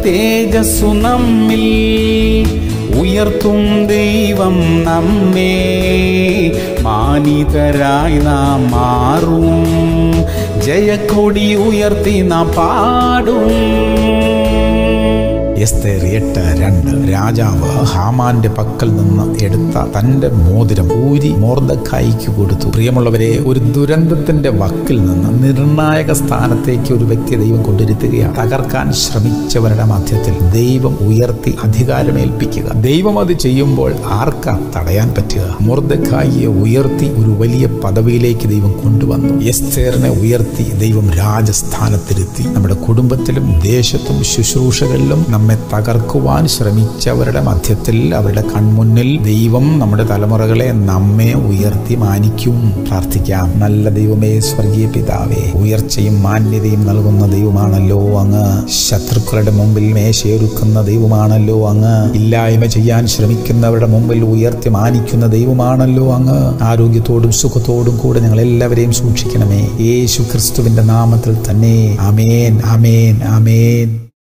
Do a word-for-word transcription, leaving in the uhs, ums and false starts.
തേജസ്സു നമ്മിൽ ഉയർത്തും ദൈവം നമ്മെ മാനിതരായി നാം മാറും ജയക്കൊടി ഉയർത്തി നാം പാടും. എസ്തേർ എട്ട് രണ്ട്. രാജാവ് ഹാമാന്റെ പക്കൽ നിന്ന് എടുത്ത തന്റെ മോതിരം ഊരി മൊർദെഖായിക്ക് കൊടുത്തു. പ്രിയമുള്ളവരെ, ഒരു ദുരന്തത്തിന്റെ വക്കിൽ നിന്ന് നിർണായക സ്ഥാനത്തേക്ക് ഒരു വ്യക്തി ദൈവം കൊണ്ടിരുത്തുകയാണ്. തകർക്കാൻ ശ്രമിച്ചവരുടെ മധ്യത്തിൽ ദൈവം ഉയർത്തി അധികാരമേൽപ്പിക്കുക. ദൈവം അത് ചെയ്യുമ്പോൾ ആർക്കാ തടയാൻ പറ്റുക? മൊർദെഖായിയെ ഉയർത്തി ഒരു വലിയ പദവിയിലേക്ക് ദൈവം കൊണ്ടുവന്നു. എസ്തേറിനെ ഉയർത്തി ദൈവം രാജസ്ഥാനത്തിരുത്തി. നമ്മുടെ കുടുംബത്തിലും ദേശത്തും ശുശ്രൂഷകളിലും നമ്മെ തകർക്കുവാൻ ശ്രമിച്ചവരുടെ മധ്യത്തിൽ, അവരുടെ കൺമുന്നിൽ ദൈവം നമ്മുടെ തലമുറകളെ നമ്മെ ഉയർത്തി മാനിക്കും. പ്രാർത്ഥിക്കാം. നല്ല ദൈവമേ, സ്വർഗീയ പിതാവേ, ഉയർച്ചയും മാന്യതയും നൽകുന്ന ദൈവമാണല്ലോ അങ്ങ്. ശത്രുക്കളുടെ മുമ്പിൽ മേശയൊരുക്കുന്ന ദൈവമാണല്ലോ അങ്ങ്. ഇല്ലായ്മ ചെയ്യാൻ ശ്രമിക്കുന്നവരുടെ മുമ്പിൽ ഉയർത്തി മാനിക്കുന്ന ദൈവമാണല്ലോ അങ്ങ്. ആരോഗ്യത്തോടും സുഖത്തോടും കൂടെ ഞങ്ങൾ എല്ലാവരെയും സൂക്ഷിക്കണമേ. യേശു ക്രിസ്തുവിന്റെ നാമത്തിൽ തന്നെ. ആമേൻ, ആമേൻ, ആമേൻ.